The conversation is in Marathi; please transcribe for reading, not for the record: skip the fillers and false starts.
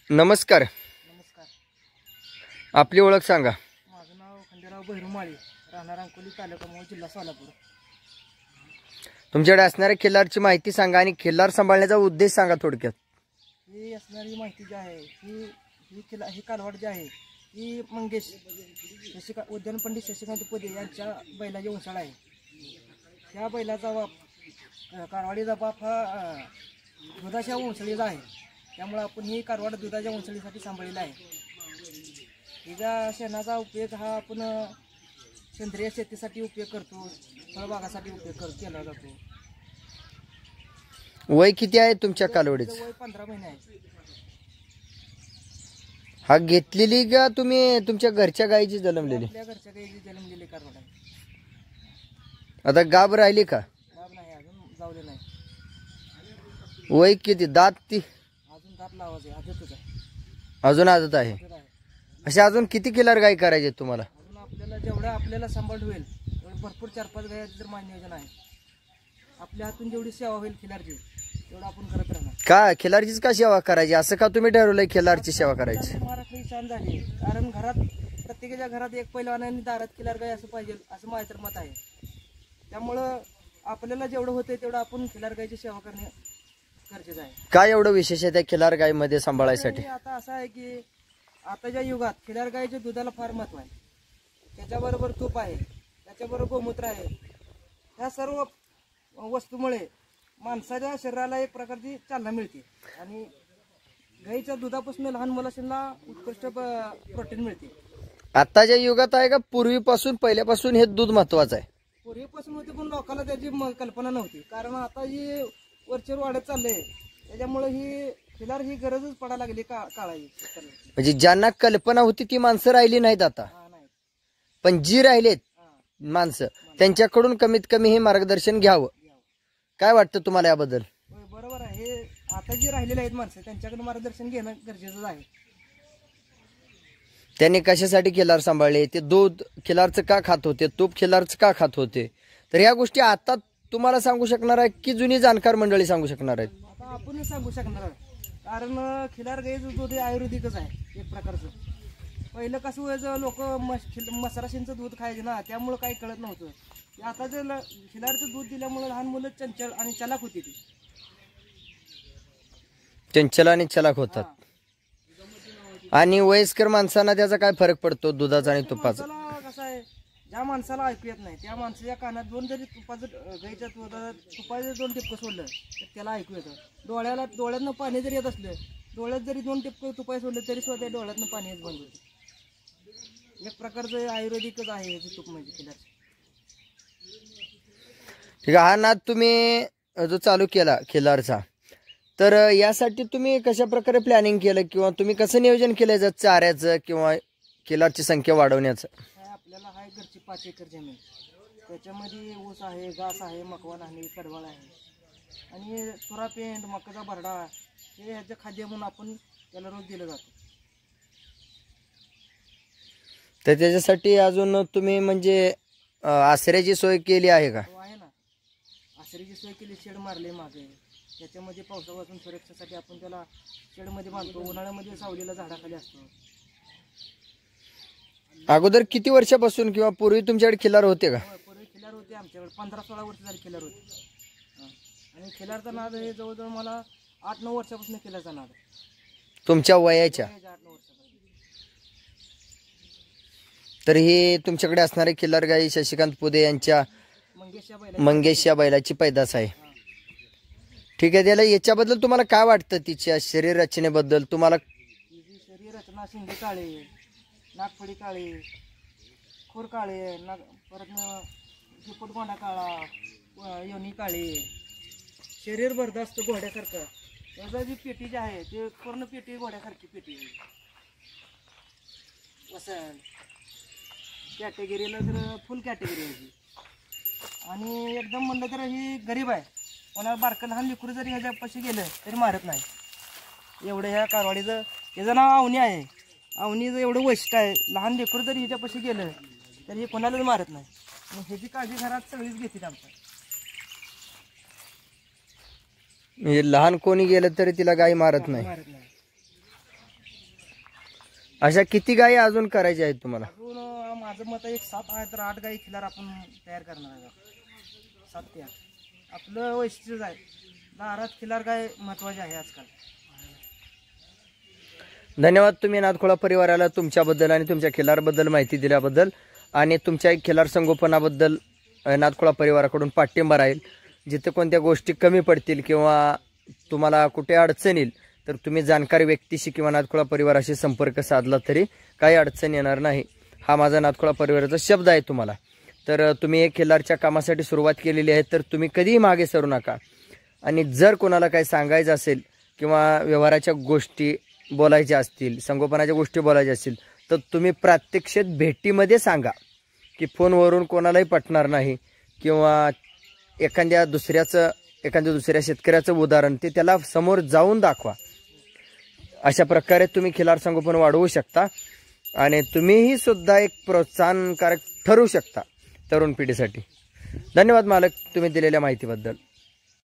नमस्कार. नमस्कार. आपली ओळख सांगा. माझं नाव खंडेराव बहिरुमाळी, राहणार अंकोली, तालुका मोहोळ, जिल्हा सोलापूर. तुमच्याकडे असणाऱ्या खिल्लारची माहिती सांगा आणि खिल्लार सांभाळण्याचा उद्देश सांगा थोडक्यात. ही असणारी माहिती जी आहे ही कालवाड जी आहे ही मंगेश उद्यान पंडित शशिकांत पदे यांच्या बैलाची वंशाळ आहे. ह्या बैलाचा कारवाडीचा बाप हा दुधाच्या वंशळीचा आहे. त्यामुळे आपण ही कारवाड दुधाच्या वंशळीसाठी सांभाळलेला आहे. हिच्या शेणाचा उपयोग हा आपण सेंद्रिय शेतीसाठी उपयोग करतो, फळबागासाठी उपयोग केला जातो. वय किती आहे तुमच्या कालवडीचं? वय 15 महिने आहे. हा घेतलेली का तुम्ही तुमच्या घरच्या गायीची जन्मलेली? आपल्या घरच्या गायीची जन्मलेली कारवाड आहे. आता गाब राहिली का? गाब नाही, अजून जावले नाही. वय किती? दात ती अजून दात लावायचे, आदतच आहे. अजून आदत आहे. आदत आहे. अशा अजून किती खिल्लार गायी करायचे तुम्हाला? अजून आपल्याला जेवढं आपल्याला सांभाळ होईल तेवढं भरपूर 4-5 गायीचं तर माझं नियोजन आहे. आपल्या हातून जेवढी सेवा होईल खिल्लारची तेवढं आपण करत राहणार. का खिल्लारचीच का सेवा करायची? असं का तुम्ही ठरवलंय खिल्लारची सेवा करायची? महाराष्ट्र छान झाली, कारण घरात प्रत्येकाच्या घरात एक पैलवानांनी दारात खिल्लार गाय असं पाहिजे, असं माझं तर मत आहे. त्यामुळं आपल्याला जेवढं होतंय तेवढं आपण खिल्लार गायची सेवा करणे गरजेचं आहे. काय एवढं विशेष आहे त्या खिल्लार गायीमध्ये सांभाळायसाठी? आता असं आहे की आताच्या युगात खिल्लार गायीच्या दुधाला फार महत्व आहे. त्याच्याबरोबर तूप आहे, त्याच्याबरोबर गोमूत्र आहे. ह्या सर्व वस्तूमुळे माणसाच्या शरीराला एक प्रकारची चालना मिळते आणि गाईच्या दुधापासून लहान मुलांना उत्कृष्ट प्रोटीन मिळते. आताच्या युगात आहे का पूर्वीपासून पहिल्यापासून हे दूध महत्वाचं आहे? पूर्वीपासून होते, पण लोकांना त्याची कल्पना नव्हती. कारण आता ही वरचेवर वाढत चाललंय, त्याच्यामुळे ही खिल्लार ही गरजच पडायला लागली काळाची. म्हणजे ज्यांना कल्पना होती ती माणसं राहिली नाहीत आता, पण जी राहिलेत माणसं त्यांच्याकडून कमीत कमी हे मार्गदर्शन घ्यावं. काय वाटतं तुम्हाला याबद्दल? बरोबर आहे. हे आता जी राहिलेली आहेत माणसं त्यांच्याकडे मार्गदर्शन घेणं गरजेचं आहे. त्यांनी कशासाठी खिल्लार सांभाळले? ते दूध खिल्लारचं का खात होते, तूप खिल्लारचं का खात होते? तर ह्या गोष्टी आता तुम्हाला सांगू शकणार आहे की जुनी जाणकार मंडळी सांगू शकणार आहेत? आता आपणच सांगू शकणार आहे, कारण खिल्लार गाईचं दूध हे आयुर्वेदिकच आहे एक प्रकारचं. पहिलं कसं व्हायचं, लोक मसराशींचं दूध खायचे ना, त्यामुळं काही कळत नव्हतं. आता जर खिल्लारचं दूध दिल्यामुळे लहान मुलं चंचल आणि चलाक होती, ती चंचल आणि चलाक होतात. आणि वयस्कर माणसांना त्याचा काय फरक पडतो दुधाचा आणि तुपाचा? कसं आहे, ज्या माणसाला ऐकू येत नाही त्या माणसाच्या कानात दोन जरी गाईच्या तुपाचं 2 टिपकं सोडलं तर त्याला ऐकू येतं. डोळ्यातनं पाणी जरी येत असलं, डोळ्यात जरी 2 टिपकं तुपाय सोडलं तरी सुद्धा डोळ्यातनं पाणी येत बंद होतं. एक प्रकारचं आयुर्वेदिकच आहे हे तूप म्हणजे खिल्लार. ठीक आहे. हा नाद तुम्ही जो चालू केला खिल्लारचा, तर यासाठी तुम्ही कशा प्रकारे प्लॅनिंग केलं किंवा तुम्ही कसं नियोजन केलं चाऱ्याचं किंवा खिल्लारची संख्या वाढवण्याचं? आपल्याला आहे घरची 5 एकर जमीन, त्याच्यामध्ये ऊस आहे, घास आहे, मकवान आहे, कडवाळ आहे आणि तुरापेंड, मकाचा भरडा हे ह्याचं खाद्य म्हणून आपण त्याला रोज दिलं जातं. तर त्याच्यासाठी अजून तुम्ही म्हणजे आसऱ्याची सोय केली आहे का? आहे ना, आसरीची सोय केली, शेड मारले मागे. त्याच्यामध्ये पावसापासून सुरक्षेसाठी आपण त्याला शेडमध्ये बांधतो. उन्हाळ्यामध्ये सावलीला झाडाखाली असतो. अगोदर किती वर्षापासून किंवा पूर्वी तुमच्याकडे खिल्लार होते का? पूर्वी खिल्लार होते आमच्याकडे, 15-16 वर्ष झाली खिल्लार होते. आणि खिल्लारचा नाद हे जवळजवळ मला 8-9 वर्षापासून खिल्लारचा नाद. तुमच्या वयाच्या? 8-9 वर्षापासून. तर हे तुमच्याकडे असणारे खिल्लार गाई शशिकांत पुदे यांच्या मंगेश या बैलाची पैदास आहे. ठीक आहे. त्याला याच्याबद्दल तुम्हाला काय वाटतं? तिच्या शरीर रचनेबद्दल तुम्हाला? शरीर रचना, शिंगे काळे, नागफडी काळे, खोर काळे, परत पोटगोंडा काळा, योनी काळे, शरीर भरदास्त घोड्यासारखं. याचा जी पेटी जी आहे ते पूर्ण पेटी घोड्यासारखी पेटी आहे. असं कॅटेगरीला तर फुल कॅटेगरी आहे ही. आणि एकदम म्हणलं तर ही गरीब आहे. कोणाला बारकं लहान लेकरू जरी ह्याच्यापाशी गेलं तरी मारत नाही. एवढं ह्या कारवाडीचं याचं नाव अवनी आहे. अवनीचं एवढं वैशिष्ट्य आहे, लहान लेकरू जरी ह्याच्यापाशी गेलं तरी हे कोणालाच मारत नाही. ह्याची काळजी घरात सगळीच घेतील आमच्या. म्हणजे लहान कोणी गेलं तरी तिला गाय मारत नाही. अशा किती गायी अजून करायच्या आहेत तुम्हाला? अजून माझं मत आहे एक 7 आहे तर 8 गाई खिलार आपण तयार करणार आहे. 7 ते 8 आपलं वैशिष्ट्यच आहे. दारात खिलार गाय महत्वाची आहे आजकाल. धन्यवाद तुम्ही नादखोळा परिवाराला तुमच्याबद्दल आणि तुमच्या खिलारबद्दल माहिती दिल्याबद्दल आणि तुमच्या खिलार संगोपनाबद्दल नादखोळा परिवाराकडून पाठिंबा राहील. जिथे कोणत्या गोष्टी कमी पडतील किंवा तुम्हाला कुठे अडचण येईल तर तुम्ही जाणकार व्यक्तीशी किंवा नादखोळा परिवाराशी संपर्क साधला तरी काही अडचण येणार नाही. हा माझा नादखोळा परिवाराचा शब्द आहे तुम्हाला. तर तुम्ही एक खिलारच्या कामासाठी सुरुवात केलेली आहे तर तुम्ही कधीही मागे सरू नका. आणि जर कोणाला काही सांगायचं असेल किंवा व्यवहाराच्या गोष्टी बोलायच्या असतील, संगोपनाच्या गोष्टी बोलायच्या असतील तर तुम्ही प्रात्यक्षिक भेटीमध्ये सांगा की फोनवरून कोणालाही पटणार नाही. किंवा एखाद्या दुसऱ्या शेतकऱ्याचं उदाहरण ते त्याला समोर जाऊन दाखवा. अशा प्रकारे तुम्ही खिलार संगोपन वाढवू शकता आणि तुम्हीही सुद्धा एक प्रोत्साहनकारक ठरू शकता तरुण पिढीसाठी. धन्यवाद मालक तुम्ही दिलेल्या माहितीबद्दल.